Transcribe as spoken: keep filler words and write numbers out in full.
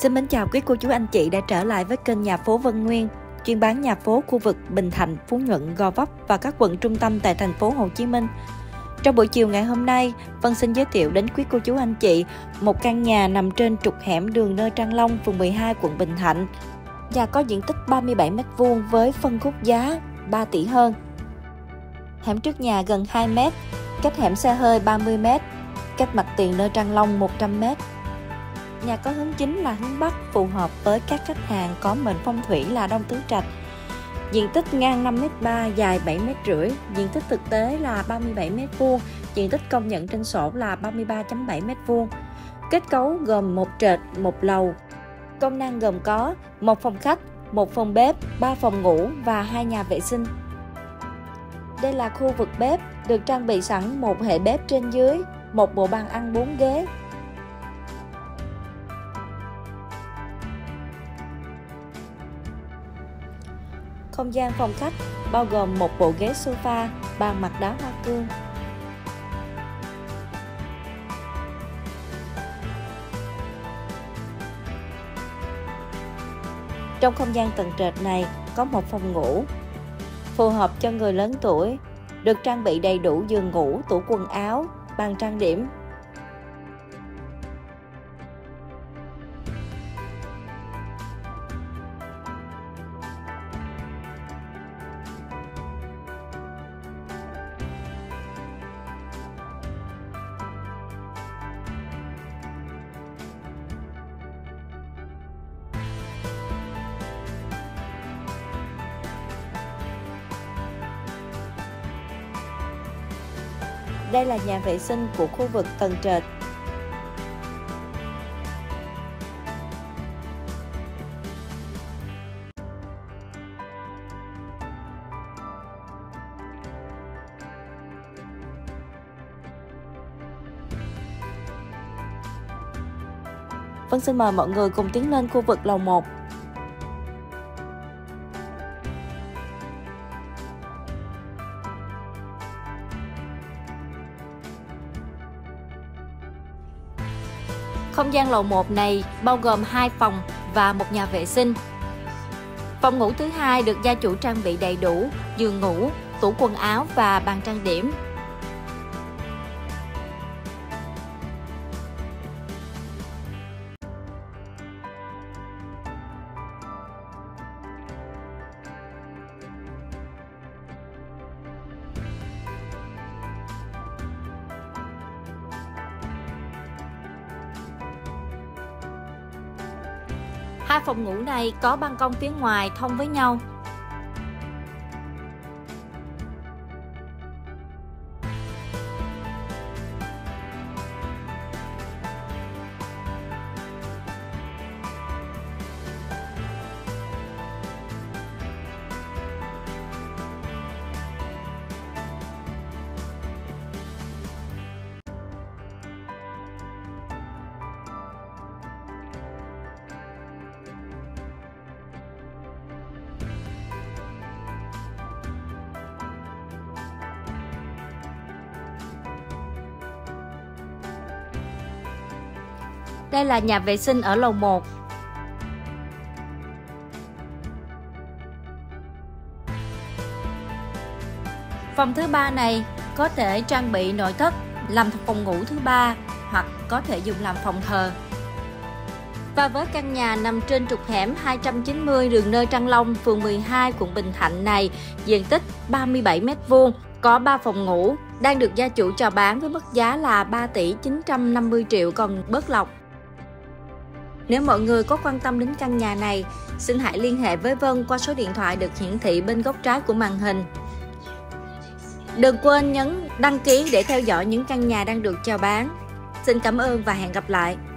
Xin mến chào quý cô chú anh chị đã trở lại với kênh Nhà phố Vân Nguyên, chuyên bán nhà phố khu vực Bình Thạnh, Phú Nhuận, Gò Vấp và các quận trung tâm tại thành phố Hồ Chí Minh. Trong buổi chiều ngày hôm nay, Vân xin giới thiệu đến quý cô chú anh chị một căn nhà nằm trên trục hẻm đường Nơ Trăng Long, phường mười hai, quận Bình Thạnh. Nhà có diện tích ba mươi bảy mét vuông với phân khúc giá ba tỷ hơn. Hẻm trước nhà gần hai mét, cách hẻm xe hơi ba mươi mét, cách mặt tiền Nơ Trăng Long một trăm mét. Nhà có hướng chính là hướng Bắc, phù hợp với các khách hàng có mệnh phong thủy là Đông Tứ Trạch. Diện tích ngang năm mét ba, dài bảy mét rưỡi, diện tích thực tế là ba mươi bảy mét vuông, diện tích công nhận trên sổ là ba mươi ba phẩy bảy mét vuông. Kết cấu gồm một trệt, một lầu. Công năng gồm có một phòng khách, một phòng bếp, ba phòng ngủ và hai nhà vệ sinh. Đây là khu vực bếp, được trang bị sẵn một hệ bếp trên dưới, một bộ bàn ăn bốn ghế. Không gian phòng khách bao gồm một bộ ghế sofa, bàn mặt đá hoa cương. Trong không gian tầng trệt này có một phòng ngủ, phù hợp cho người lớn tuổi, được trang bị đầy đủ giường ngủ, tủ quần áo, bàn trang điểm. Đây là nhà vệ sinh của khu vực tầng trệt. Vân xin mời mọi người cùng tiến lên khu vực lầu một. Không gian lầu một này bao gồm hai phòng và một nhà vệ sinh. Phòng ngủ thứ hai được gia chủ trang bị đầy đủ giường ngủ, tủ quần áo và bàn trang điểm. Hai phòng ngủ này có ban công phía ngoài thông với nhau. Đây là nhà vệ sinh ở lầu một. Phòng thứ ba này có thể trang bị nội thất làm phòng ngủ thứ ba hoặc có thể dùng làm phòng thờ. Và với căn nhà nằm trên trục hẻm hai trăm chín mươi đường Nơ Trăng Long, phường mười hai, quận Bình Thạnh này, diện tích ba mươi bảy mét vuông, có ba phòng ngủ, đang được gia chủ chào bán với mức giá là ba tỷ chín trăm năm mươi triệu còn bớt lọc. Nếu mọi người có quan tâm đến căn nhà này, xin hãy liên hệ với Vân qua số điện thoại được hiển thị bên góc trái của màn hình. Đừng quên nhấn đăng ký để theo dõi những căn nhà đang được chào bán. Xin cảm ơn và hẹn gặp lại.